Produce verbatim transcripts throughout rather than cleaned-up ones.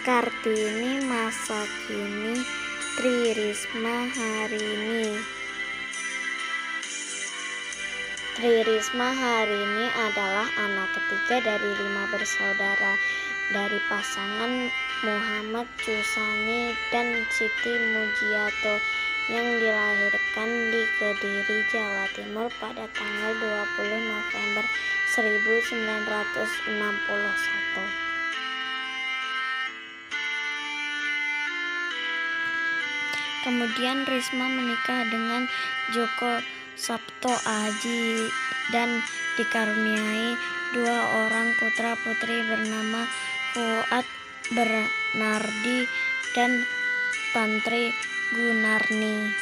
Kartini masa kini, Tri Risma Harini. Tri Risma Harini adalah anak ketiga dari lima bersaudara dari pasangan Muhammad Chusani dan Siti Mujiato yang dilahirkan di Kediri, Jawa Timur pada tanggal dua puluh November seribu sembilan ratus enam puluh satu. Kemudian Risma menikah dengan Joko Sabto Aji dan dikaruniai dua orang putra-putri bernama Fuad Bernardi dan Tantri Gunarni.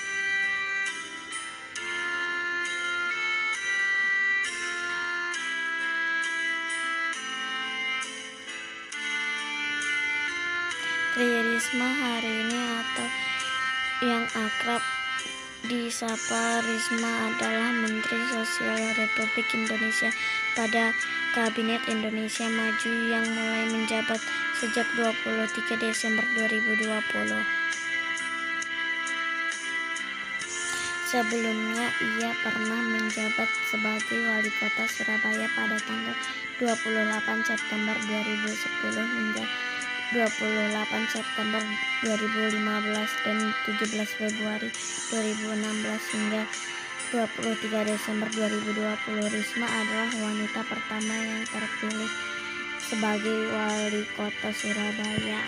Tri Risma Harini atau yang akrab disapa Risma adalah Menteri Sosial Republik Indonesia pada Kabinet Indonesia Maju yang mulai menjabat sejak dua puluh tiga Desember dua ribu dua puluh. Sebelumnya ia pernah menjabat sebagai Wali Kota Surabaya pada tanggal dua puluh delapan September dua ribu sepuluh hingga dua puluh delapan September dua ribu lima belas dan tujuh belas Februari dua ribu enam belas hingga dua puluh tiga Desember dua ribu dua puluh. Risma adalah wanita pertama yang terpilih sebagai Wali Kota Surabaya.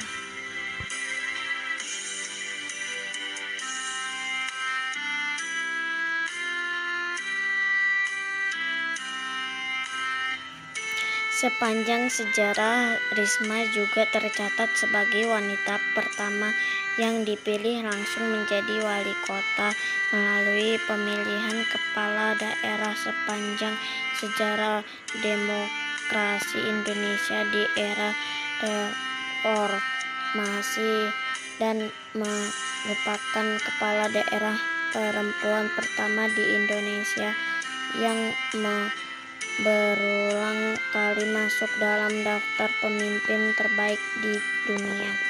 Sepanjang sejarah, Risma juga tercatat sebagai wanita pertama yang dipilih langsung menjadi wali kota melalui pemilihan kepala daerah sepanjang sejarah demokrasi Indonesia di era reformasi dan merupakan kepala daerah perempuan pertama di Indonesia yang me berulang kali masuk dalam daftar pemimpin terbaik di dunia.